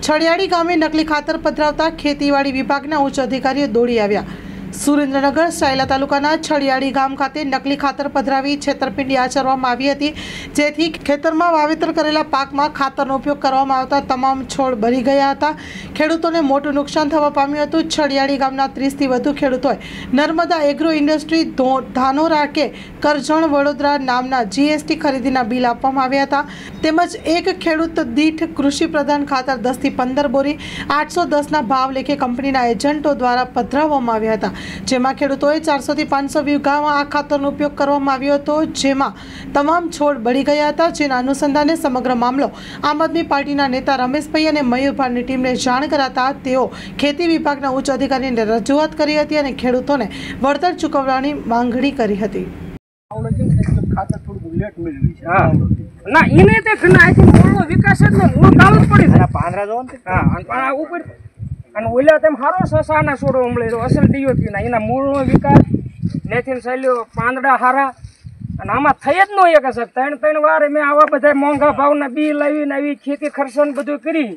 છડિયાળી ગામે નકલી ખાતર પધરાવતા ખેતીવાડી વિભાગના ઉચ્ચ અધિકારીઓ દોડી આવ્યા। સુરેન્દ્રનગર સાયલા તાલુકાના છડિયાળી ગામ ખાતે નકલી ખાતર પધરાવી છેતરપિંડી આચરવામાં આવી હતી, જેથી ખેતરમાં વાવેતર કરેલા પાકમાં ખાતરનો ઉપયોગ કરવામાં આવતા તમામ છોડ બળી ગયા હતા। ખેડૂતોને મોટું નુકસાન થવા પામ્યું હતું। છડિયાળી ગામના 30 થી વધુ ખેડૂતોએ નર્મદા એગ્રો ઇન્ડસ્ટ્રી ધાનોરા કે કરજણ વડોદરા નામના જીએસટી ખરીદીના બિલ આપવામાં આવ્યા હતા। તેમજ એક ખેડૂત દીઠ કૃષિ પ્રધાન ખાતર 10 થી 15 બોરી 810ના ભાવ લેખે કંપનીના એજન્ટો દ્વારા પધરાવવામાં આવ્યા હતા, જેમાં ખેડૂતોએ 400 થી 500 વીઘામાં આ ખાતરનો ઉપયોગ કરવામાં આવ્યો હતો, જેમાં તમામ છોડ બળી ગયા હતા। જેના અનુસંધાને સમગ્ર મામલો આમ આદમી પાર્ટીના નેતા રમેશભાઈ અને મયુરભાઈની ટીમને જાણ કરાતા તેઓ ખેતી વિભાગના ઉચ્ચ અધિકારીને રજૂઆત કરી હતી અને ખેડૂતોને વળતર ચૂકવવાની માંગણી કરી હતી। ના એને તે ઘણા મૂળનો વિકાસ જ ને મૂળ કાલ જ પડી જાય પાંદરા જો ને હા ઉપર અને ઓલા તેમ હારો સસાના છોડો ઉમળે તો અસલ ડીઓપી ના એના મૂળનો વિકાસ નેથીન સાલ્યો પાંદડા હારા અને આમાં થઈ જ ન એક સાહેબ 3 વાર મેં આવા બધા મોંઘા ભાવના બી લાવીને આવી ખેતી ખર્ચન બધું કરી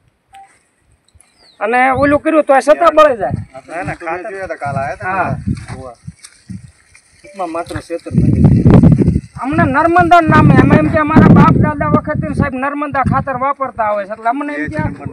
અને ઓલું કર્યું તો સતા બળે જાય ના ખાતર જોયા કાલ આયા હા માં માત્ર 76 અમને નર્મદા નામે એમ કે અમારા બાપ દાદા વખતે સાહેબ નર્મદા ખાતર વાપરતા હોય એટલે અમને એમ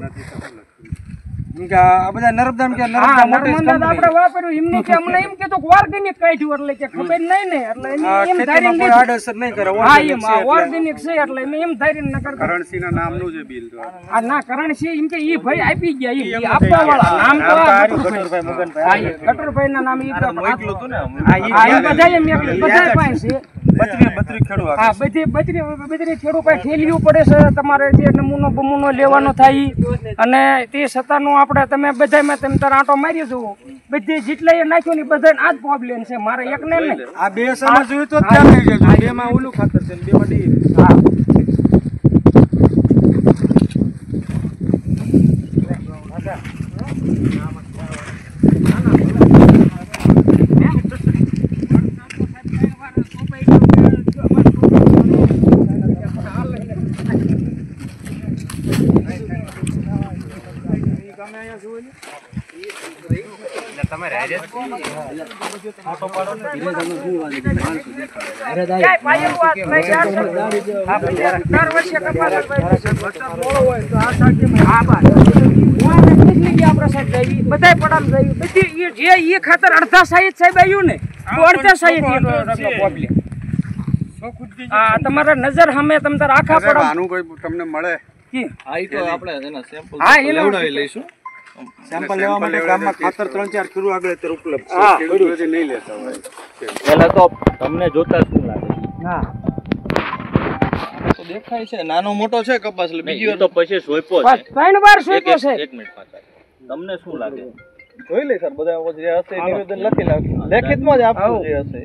કે આ બધા નર્મદા કે નર્મદા આપણે વાપર્યું એમને કે અમને એમ કે તો ઓર્ગેનિક કાઢ્યું એટલે કે ખબર નહીં ને એટલે એમ ધારીને કોઈ આડઅસર નહીં કરે ઓર્ગેનિક છે એટલે એમ ધારીને ન કરતા કરણસીના નામનું જે બિલ તો આ ના કરણસી એમ કે ઈ ભાઈ આપી ગયા ઈ આપવા વાળા નામ તો કટરભાઈ મગનભાઈ કટરભાઈ ના નામ ઈ મોકલું હતું ને આ બધા એમ બધા પાસે બત્રી ખેડૂ હા બત્રી ખેડૂ પાસે ઠેલિયું પડે છે તમારે જે નમૂનો લેવાનો થાય અને તે સતાનું આપણે તમે બધામાં તમે તાર આંટો મારી છો બધી જેટલા એ નાખ્યો ને બધાને આ જ પ્રોબ્લેમ છે મારે એકને નહીં આ બે સમજ જોયું તો ત્યાં થઈ જજો બેમાં ઓલું ખાતર છે બેમાં ડી હા ખાતર અડધા સાહિત સાહેબ આવ્યું ને તો અડધા સાહિત તમારા નજર સામે તમે તાર આખા પડા તમને મળે સેમ્પલ લેવા માટે ગામમાં ખાતર 3-4 કિલો આગળ અત્યારે ઉપલબ્ધ છે, ખેડૂતો જે નહીં લેતા હોય પહેલા તો તમને જોતા શું લાગે? હા તો દેખાય છે નાનો મોટો છે કપાસ એટલે બીજી તો પછી સોયપો છે 3 વાર સોયપો છે 1 મિનિટ પાછા તમને શું લાગે? જોઈ લે સર બધા જે હશે નિવેદન લખી લાવ લેખિતમાં જ આપવું જે હશે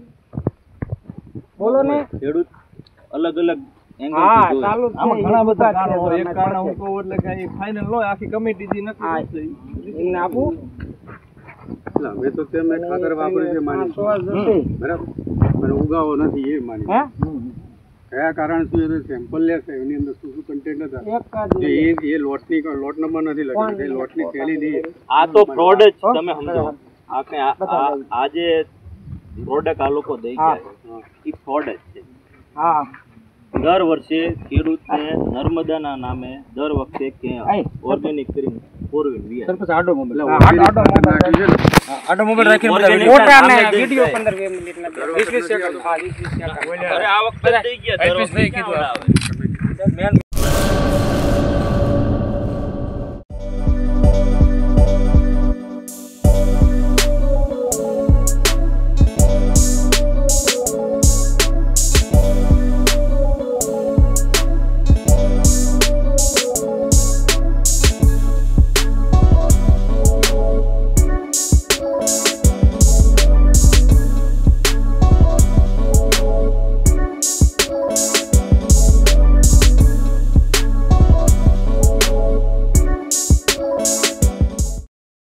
બોલો ને ખેડૂત અલગ અલગ ઘણા બધા કારણો હોય એક કારણ હું કહું એટલે કે ફાઇનલ લો આખી કમિટી જી નથી એમને આપું હવે તો તેમ ખાતર વાપરે છે માની બરાબર પણ ઉગાવો નથી એ માની કયા કારણ શું એ સેમ્પલ લે છે એની અંદર શું કન્ટેન્ટ હતા જે એ લોટની લોટ નંબર નથી લખેલો એ લોટની થેલી ની આ તો ફ્રોડ જ તમે સમજો આ કે આ જે પ્રોડક્ટ આ લોકો દઈ ગયા એ ફ્રોડ જ છે હા દર વર્ષે ખેડૂતને નર્મદાના નામે દર વખતે કે ઓર્ગેનિક કરીને ફોરવીલ સરપંચ આડો મોબાઈલ રાખીને ફોટા ને વિડિયો 15-20 મિનિટના 20 સેકન્ડ હા 20 સેકન્ડ અરે આ વખતે દઈ ગયા દર વખતે કીધું